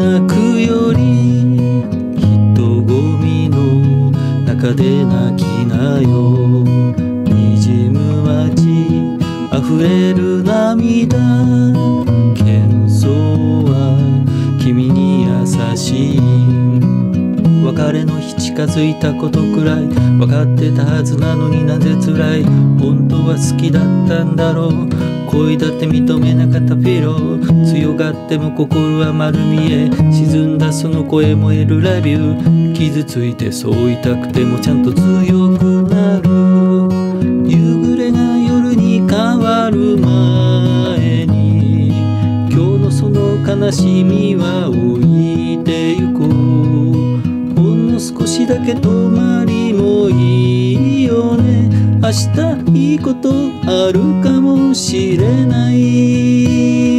泣くより人混みの中で泣きなよ。にじむ街溢れる涙、喧騒は君に優しい。別れの日近づいたことくらい分かってたはずなのになぜ辛い。本当は好きだったんだろう。恋だって認めなかったピロー。強がっても心は丸見え。沈んだその声燃えるラビュー。傷ついてそう痛くてもちゃんと強くなる。夕暮れが夜に変わる前に今日のその悲しみは置いてゆこう。少しだけ泊まりもいいよね。明日いいことあるかもしれない。